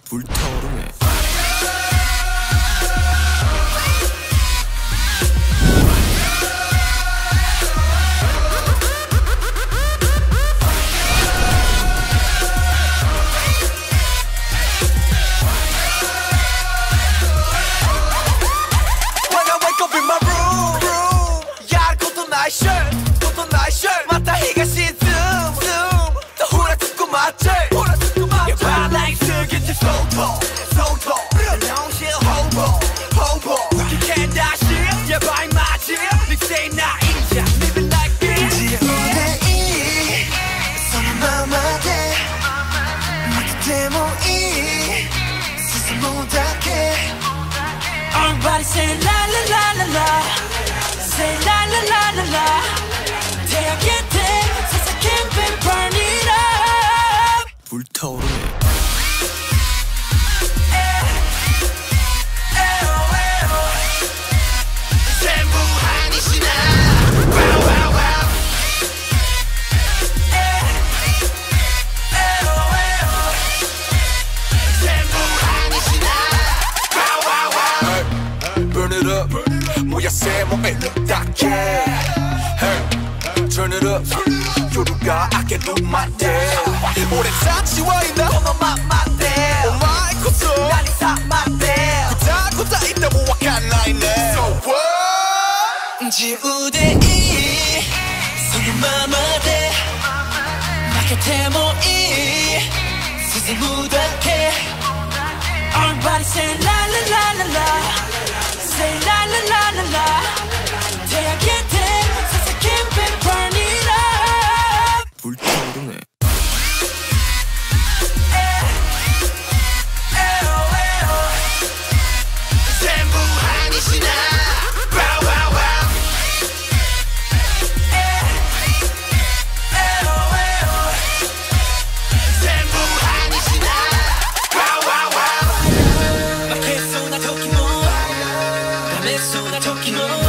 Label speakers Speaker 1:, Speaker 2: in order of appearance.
Speaker 1: 불타오르네.
Speaker 2: Everybody say la la la la la, say la la la la la. 태양계 사사캔 burn it up.
Speaker 1: 불타오르네.
Speaker 2: 전부 한이시나. Wow wow wow. 전부 한이시나. Wow wow wow.
Speaker 1: Burn it up. 뭐야 세모에 딱해. Hey, turn it up. 요루가 I can do my damn. 오래 자치와있나 너만 맞대. Oh my god. 난 이사 맞대. 고다 있다고 와칸나이네. So what?
Speaker 2: 지우대이 소금마마대 나곁에 모이 스스무닥해. Everybody say la la la la la, say la la la la la. 태양계 사사캔 burn it up.
Speaker 1: 불타오르네.
Speaker 2: 전부 한이시나. Wow wow wow. 전부 한이시나. Wow wow wow. 負けそうな時もダメそうな時も